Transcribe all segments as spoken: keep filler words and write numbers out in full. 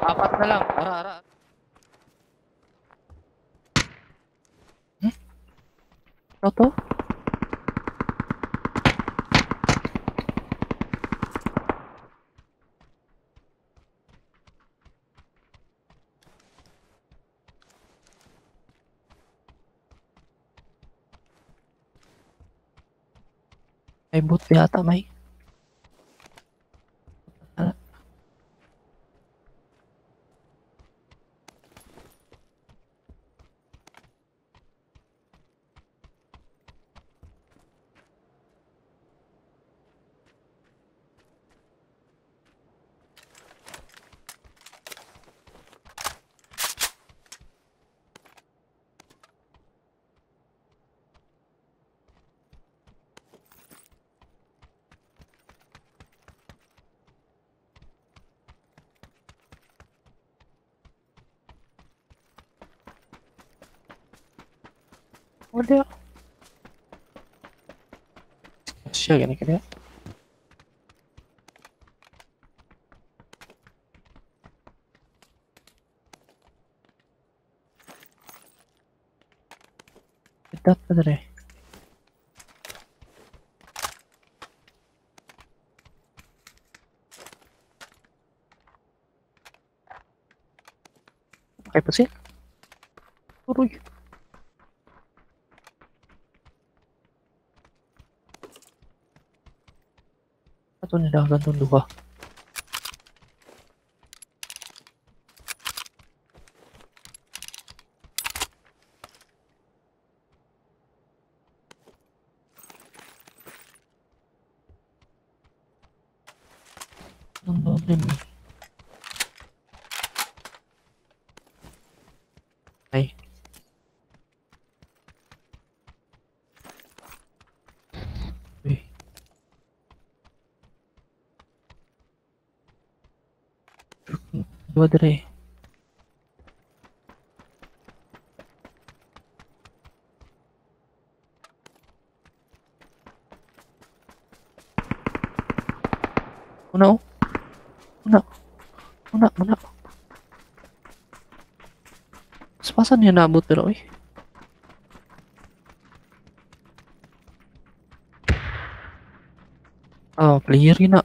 Apat na lang. Ara, ara. Hmm? Ano to? May boot yata, may. Ah, wala. Siya, gani kaya. Dapat pa dere. Okay pa siya. Uroy. Ato nila gantong duha. Ang problem. Ay. Uy. Dua dere. Una oh. Una. Una, una. Sepasan niya naabot pero eh. Oh, player yun na.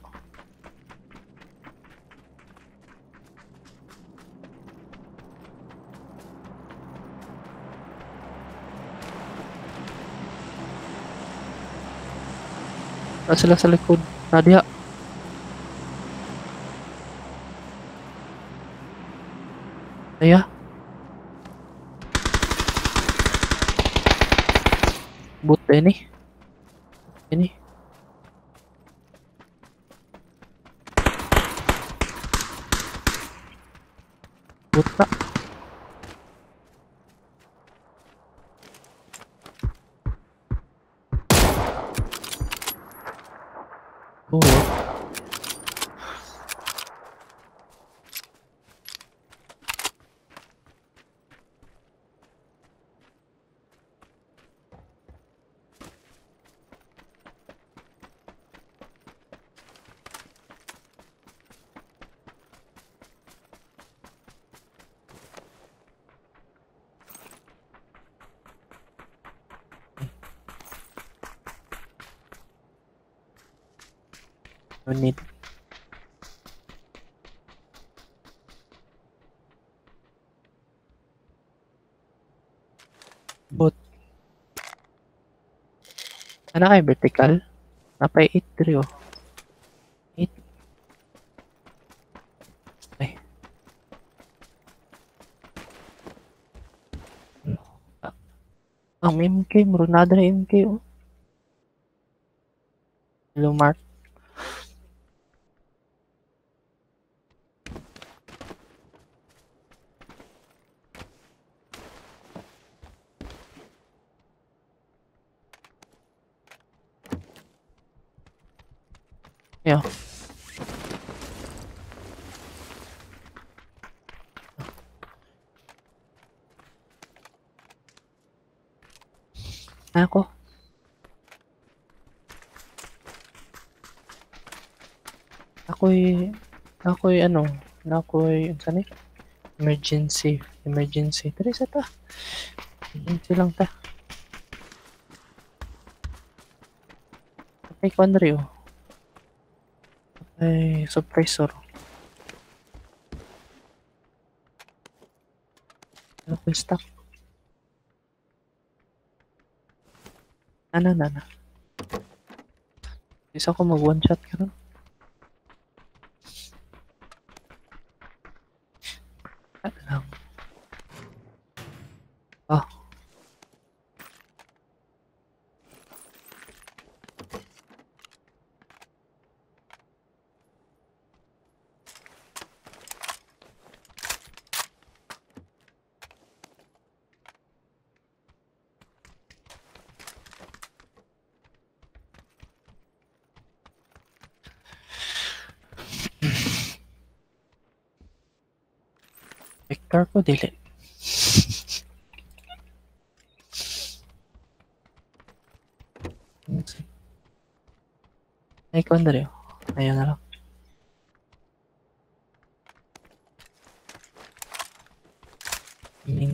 Na sila sa likod. Nadia. Aya. Boot ini. Ini. Boot na. Oh. No need. Boot. Ano kayo vertical? Napay eight three oh. eight. Ay. Ah, ang M K, muro na na M K oh. Hello Mark. Yeah. Ako. Ako'y, ako'y ano, na ako'y, ano ni? Emergency. Emergency. Tara sa ta. Emergency lang ta. Ay, Conry, oh. Ay, suppressor. Ano ko yung stock? Ano, na, na. Isa ko mag one shot ka ron. Ano lang. Ah. Vector ko, dili. Ay, Conry, oh. Ayun na lang. Link.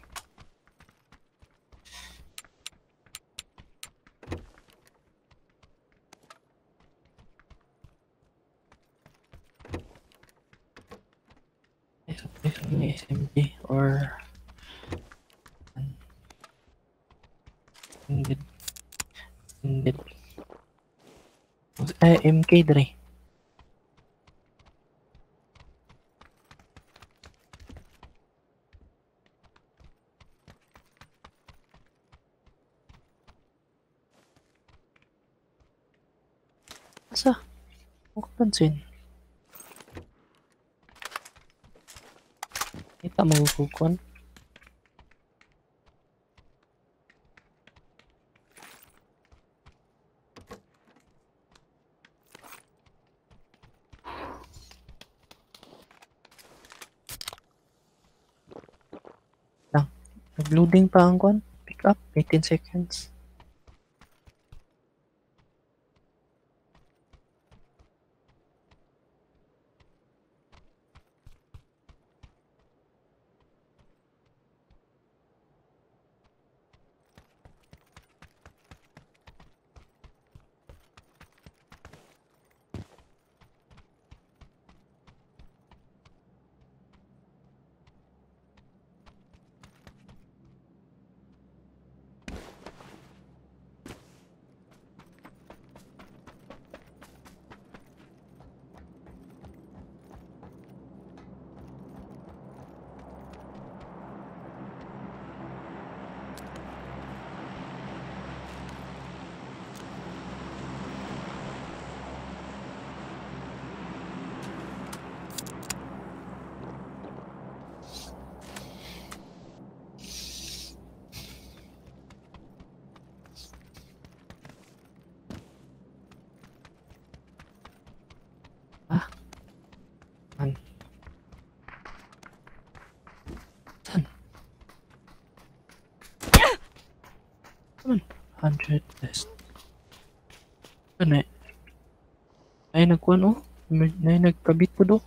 S M G or hindi hindi ay M K dre. Asa? Huwag pansin. Kita magkukuhan. Lang. Nag-loading pa ang kuhan. Pick up. eighteen seconds. Ah. Man. Saan? one hundred test. Ano eh? Ay, nagkuhan oh. Ay, nagkabit po do.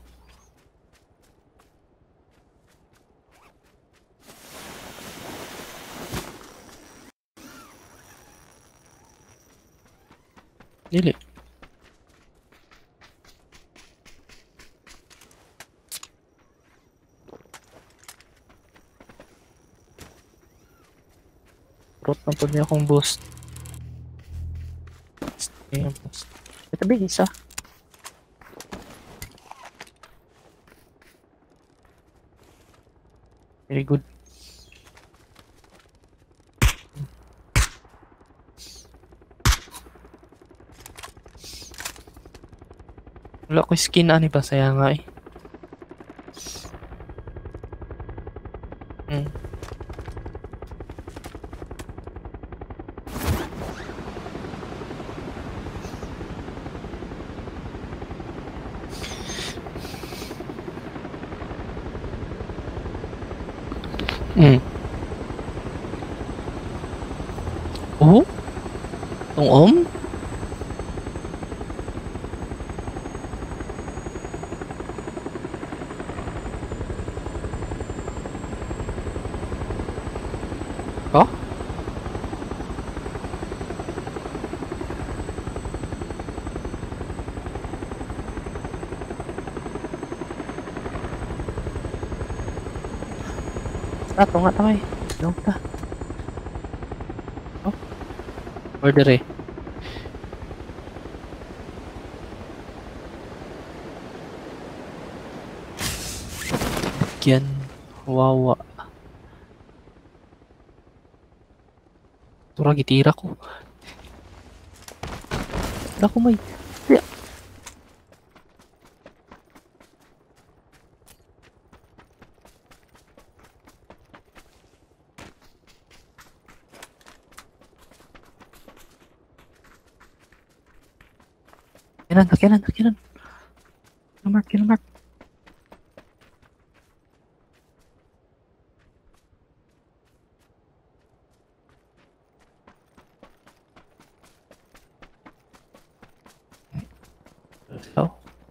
Dili. Rot na po niya akong boost. Ayan, boost. Ito ba isa? Very good. Wala ko skin ani pa saya nga eh. Hmm. Hmm. Oh? Tong om? Ato nga tamay. Long ta. Oh. Order eh. Yan. Wawa. Tura gitira ko. Tira ko may. Tira. Kanan, kanan, kanan. Kinamark, kinamark. So.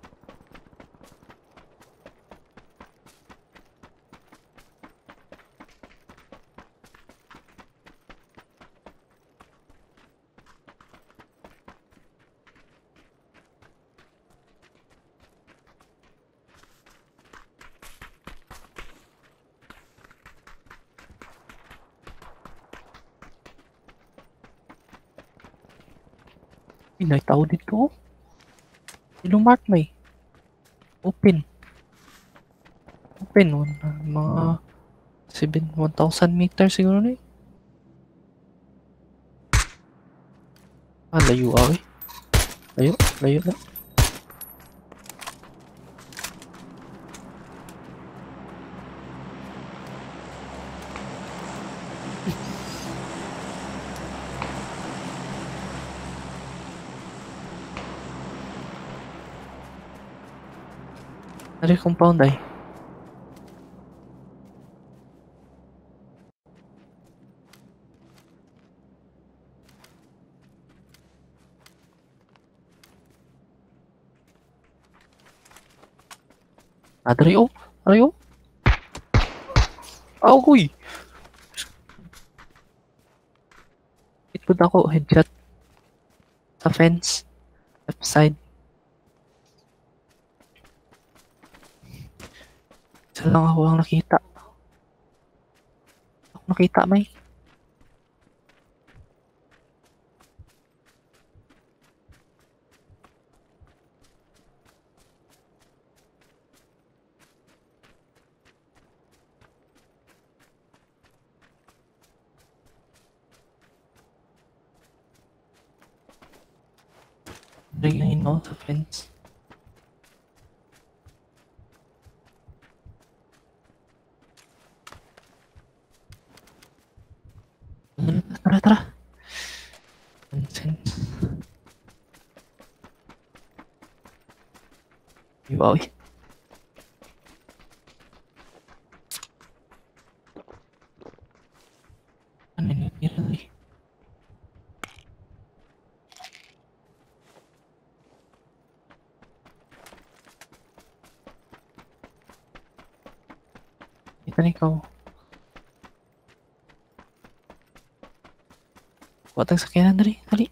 Pinay tao dito. Ilong mark may. Open. Open. One, mga seven, one thousand meters siguro na eh. Ah, layo ah eh. Layo, layo na. Dari compound ay. Ah, dari oh. Dari oh. Ah, uy. Itpud ako headshot. Sa fence. Left side. Isa lang ako ang nakita. Ako nakita may. Dari na ino sa fence. Tara, tara. Nonsense. Wow. Ano yun? Yun eh. Kita nih kau. Watang sakyanan dari tadi.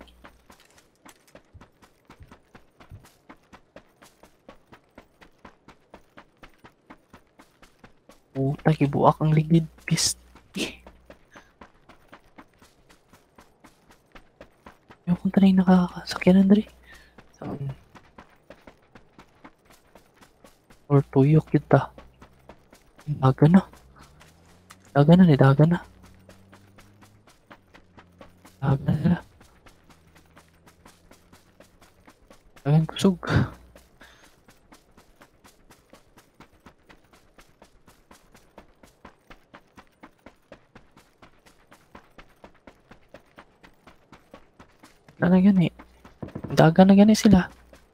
Puta, kibuak ang ligid. Pist. Yung kung tanay nakakasakyanan dari. Saan? Or tuyok kita. Daga na. Daga na ni daga na. Daga na sila. Dagang kusog. Daga na gani. Daga na gani sila.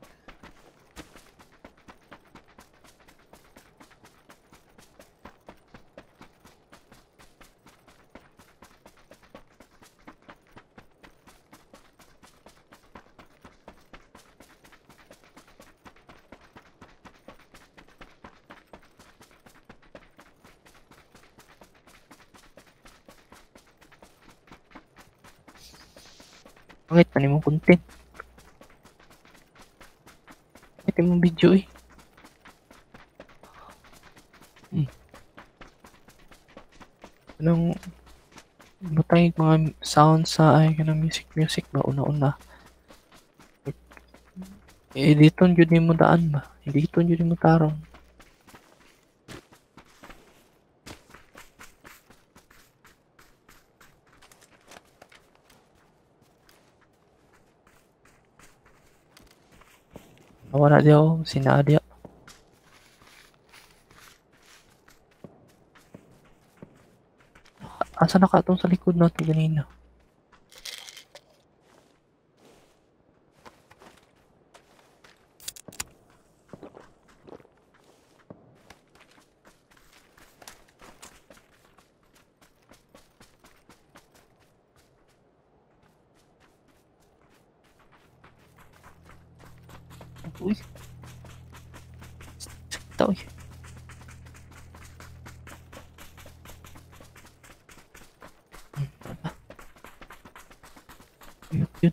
Bakit pa mong content? Bakit mong video eh? Hmm. Anong butay mga sound sa ay kanang music music ba una-una. Eh dito jud mo daan ba? Dito jud mo tarong. Wala di ako sinadya. Asa na ka tong sa likod nato ganina? Uy. Sakta uy. Yun, yun.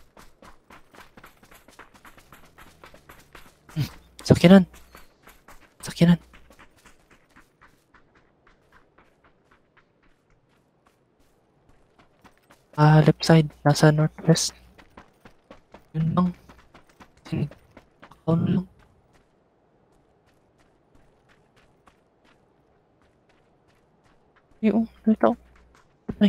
Hmm. Sakyanan. Sakyanan. Ah, left side. Nasa northwest. Yun lang. Ako na lang. Yung, dito. Ay.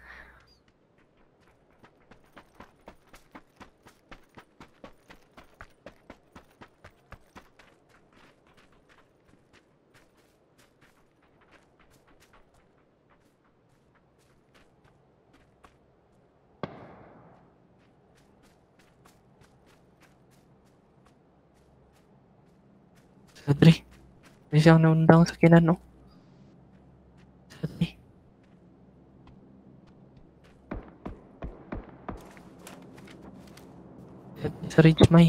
Sadri. May siyang naundang sa kinan, no? Sadri. Sadri sa Ridge May.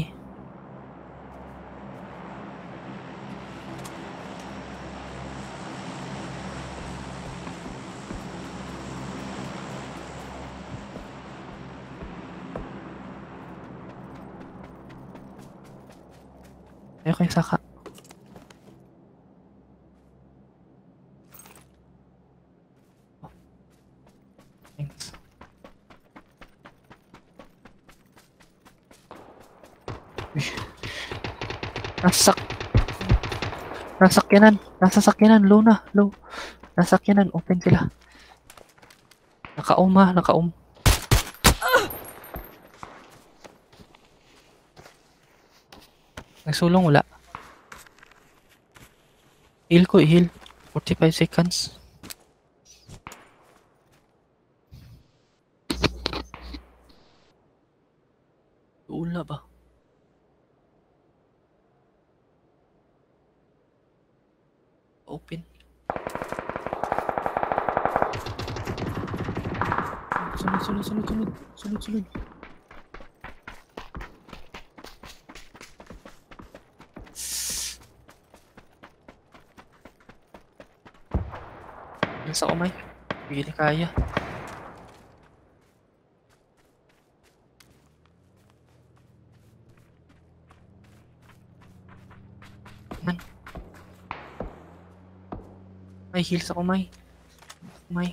Ayaw kayo saka. Thanks. Nasak. Nasakyanan. Nasa sakyanan. Low na. Low. Nasakyanan. Open sila. Naka-um ha. Naka-um. Nagsulong wala. Heal ko. Heal. forty-five seconds. Wala ba? Open. Sunod, sunod, sunod, sunod. Sunod, sunod. Nasa umay. Hindi kaya. Man. May heals ako, may. May.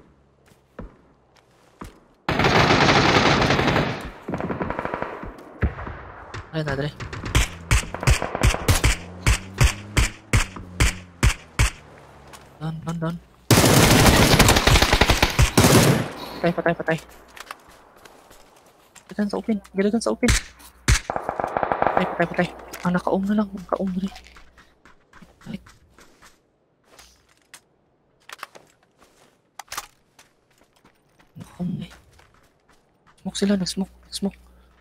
Ay, nadre. Down, down, down. Patay, patay, patay. Galagan sa open. Galagan sa open. Patay, patay, patay. Ah, naka-um na lang. Naka-um na rin. Patay. Naka-um na eh. Smoke sila. Nag-smoke. Nag-smoke.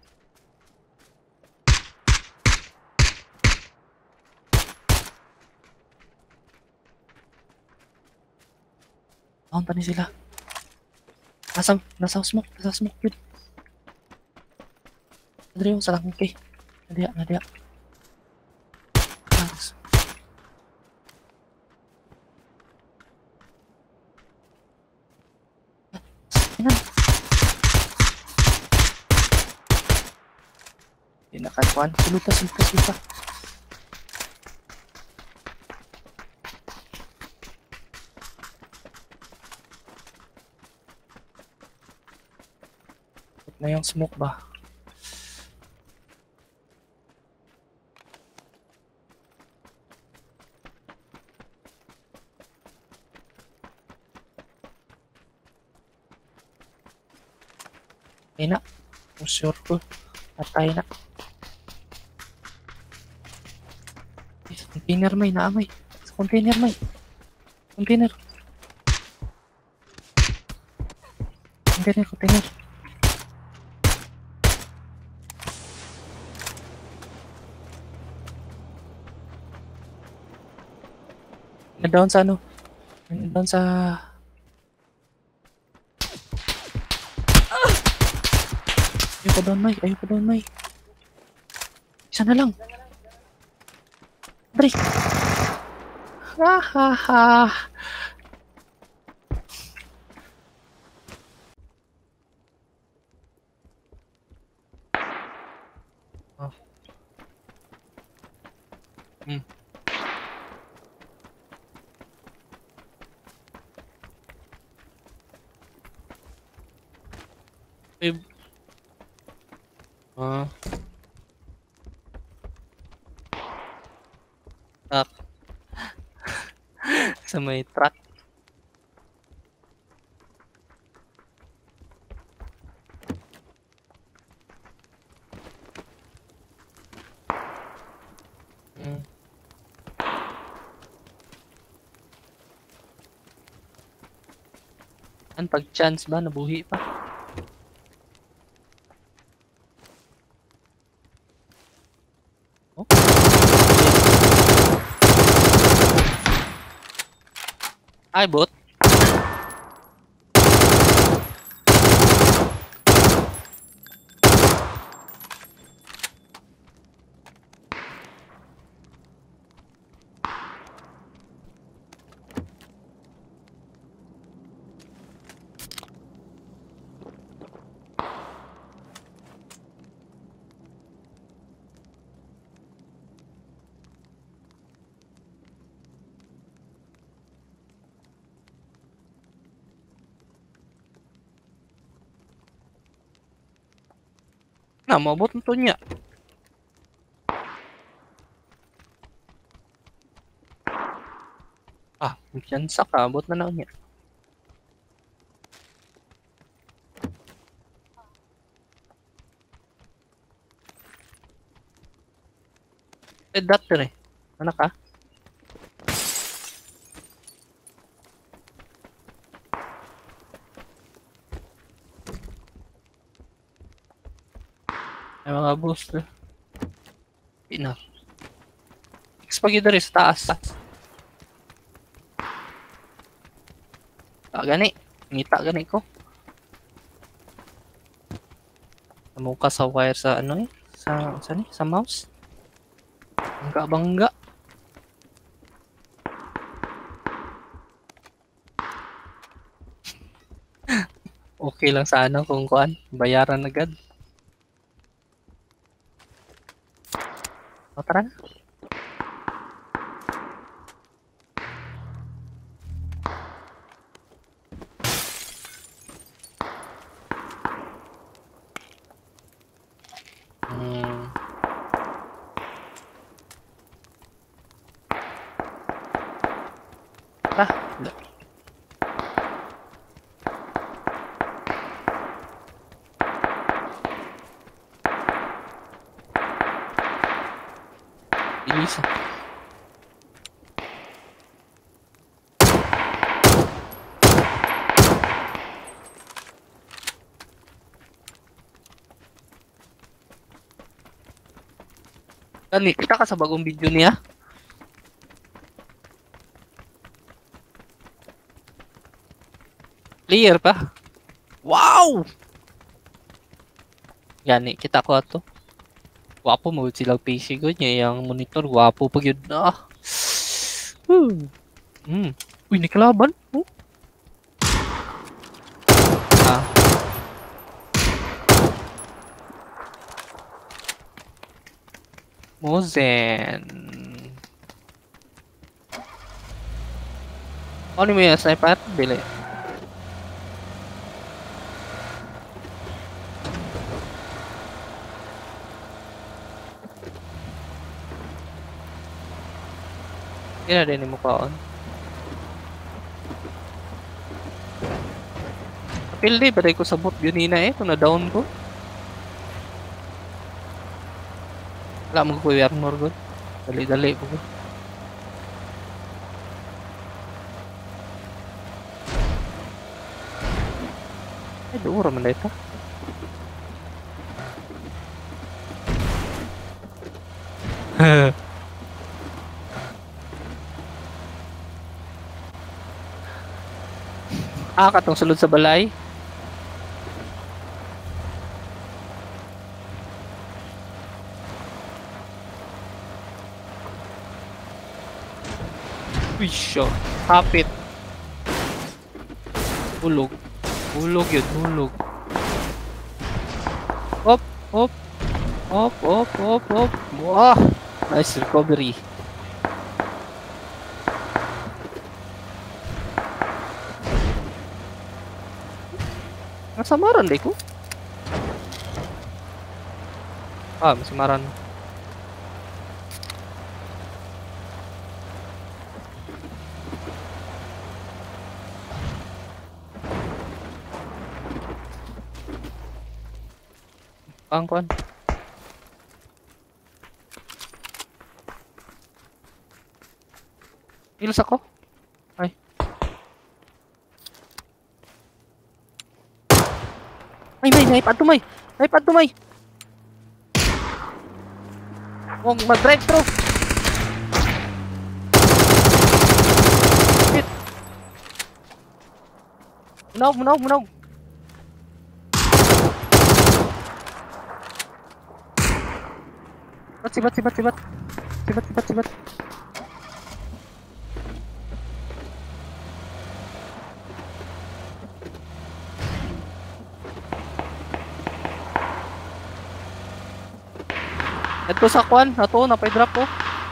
Down pa ni sila. Nasa, nasa smoke. Nasa smoke yun. Nadre yung sa langke. Nadya, nadya. Thanks. Yan. Hindi nakakuan. Suluta, suluta, suluta. Na yung smoke ba? Ay na. For sure ko. Patay na. Sa container may naamay. Sa container may. Container. Container, container. Na-down sa ano? Na-down sa... Ayaw pa down, May. Ayaw pa down, May. Isa na lang. Break. Ha ha ha. Oh. Hmm. Eh. Ah. Ah. Sa may truck. Hmm. An pag chance ba nabuhi pa? Oh. Ay bot. Na mabot na to niya. Ah, chance ka abot na na niya. Eh, doctor eh. Anak ka? Ay mga booster. Enough. Expagid rin sa taas. Ah, gani. Ngita gani ko. Namuka sa wire sa ano eh. Sa, sa ni? Sa mouse. Bangga bangga. Okay lang sa ano kung kuan. Bayaran agad. O, tara na. Hmm. Ah, bilis ah. Kani, kita ka sa bagong video niya? Clear pa? Wow! Gani, kita ko ato. Wapo mo silang P C ko niya. Yung monitor, wapo pag yun na. Hmm. Hmm. Uy, nakalaban. Oh. Ah. Mozen. Ano mo yung sniper? Bili. Kaya din mo kaon. Pildi, baday ko sabot ganina eh, kung na-down ko. Wala mo ko armor good. Dali-dali po ko. Ay, doon raman na ito. Ah, katong sulod sa balay. Uy, siya. Kapit. Hulog. Hulog yun, hulog. Hop, hop. Hop, hop, hop, hop. Wah! Nice recovery. Nasamaran deh ko. Ah, masih maran. Ang kuan. Ilos ako. Ay. Ay, may naipad to may. Naipad to may. Huwag mag-drive through. Shit. Munaw, munaw, munaw. Sibat, sibat, sibat. Sibat, sibat, sibat. Ito sa kwan, ato na pay drop ko.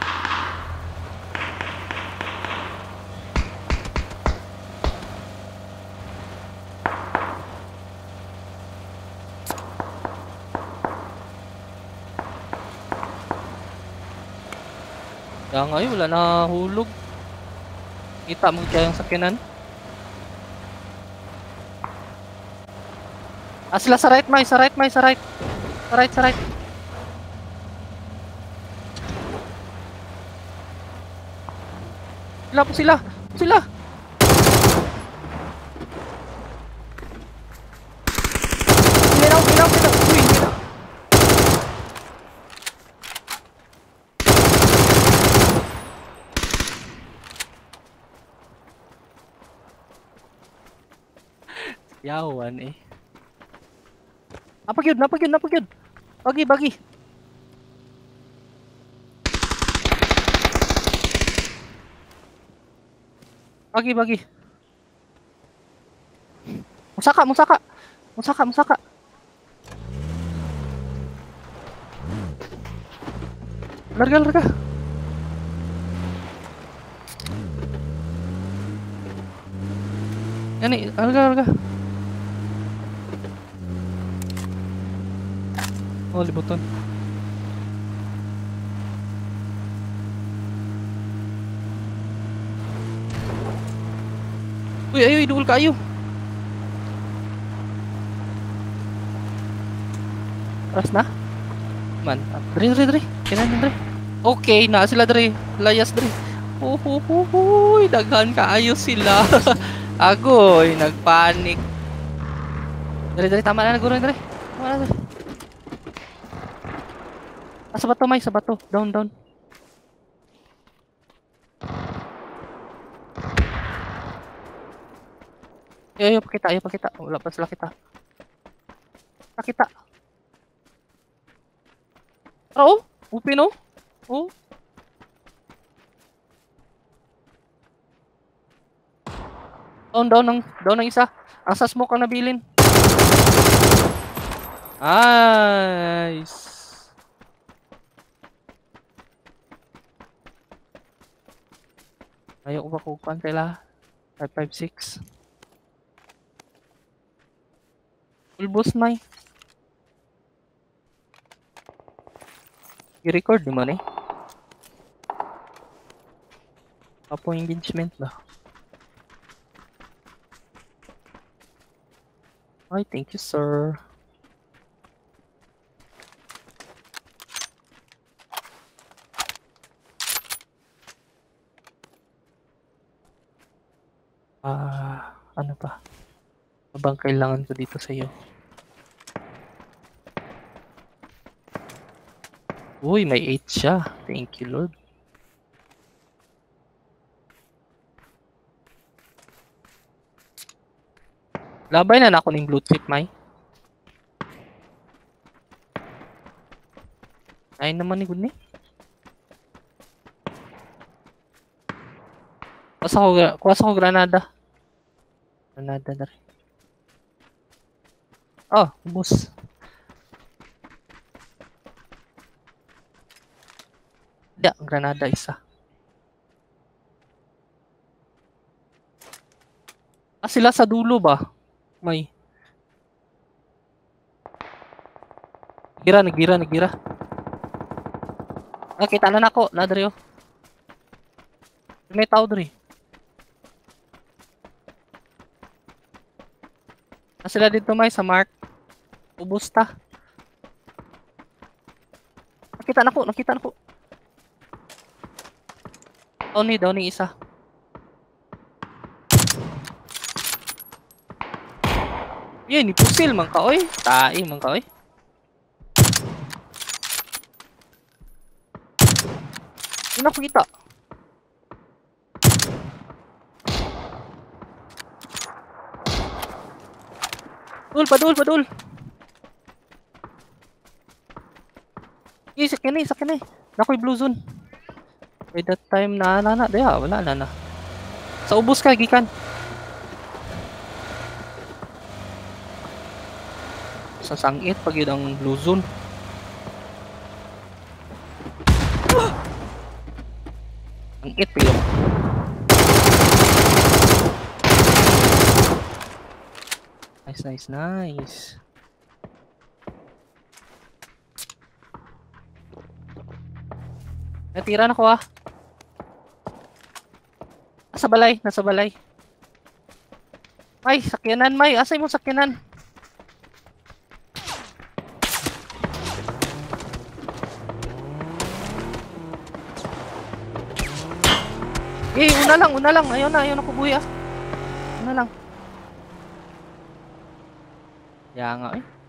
Kaya ngayon wala na hulog. Kita mo kaya yung sakinan. Ah, sila sa right, may, sa right, may, sa right. Sa right, sa right. Sila po sila. Sila. Minaw, minaw, minaw. Uy, minaw. Yawan eh. Napag yun, napag yun, napag yun. Bagi, bagi. Bagi, bagi. Musaka, musaka. Musaka, musaka. Larga, larga. Yan eh, larga, larga. Oh, libutan. Uy, ayo, idul kayo. Aras na? Man, dre, dre, dre. Kailan dre? Okay, na sila dre. Layas dre. Uhuhuhuy, daghan kaayo sila. Agoy, nagpanik. Dre, dre, tama na, naguro, dre. Tama na, dre. Ah, sa bato, may, sa bato. Down, down. Ayo, ayo, pakita, ayo, pakita. Wala pa sila kita. Pakita. Oh, upin oh. Oh. Down, down ng, down ng isa. Asa smoke ang nabilin. Nice. Ayaw ko ba kukuhan kaila? five five six. Full boss may. I-record naman eh. Apo engagement ba? Ay, thank you, sir. Ah, ano pa? Ano bang kailangan ko dito sa iyo? Uy, may eight siya. Thank you, Lord. Labay na na ako ng blue chip, may. Ay naman ni good ni. Kuha ko, kuha ko granada. Granada na rin. Oh, ubos. Hindi, granada isa. Ah, sila sa dulo ba? May. Gira, nagira, nagira. Nakita na nako, na dre oh. May tao dre. Ah, sila dito may sa mark. Ubos ta. Nakita nako, nakita nako. Down ni, down ni isa. Yan, ni pusil man ka oy. Tae man ka oy. Hindi na ko kita. Padul, padul, padul. Eh, sakin eh, sakin eh. Nakoy blue zone. By that time na na na, daya, wala na na. Sa ubos ka, gikan. Sa sangit, pag yun ang blue zone. Sangit, pilong. Nice, nice, nice. Natira na ko ah. Nasa balay, nasa balay. May, sakyanan, may. Asay mo sakyanan. Eh, una lang, una lang. Ayun na, ayun na kubuya. Una lang. Kaya nga eh.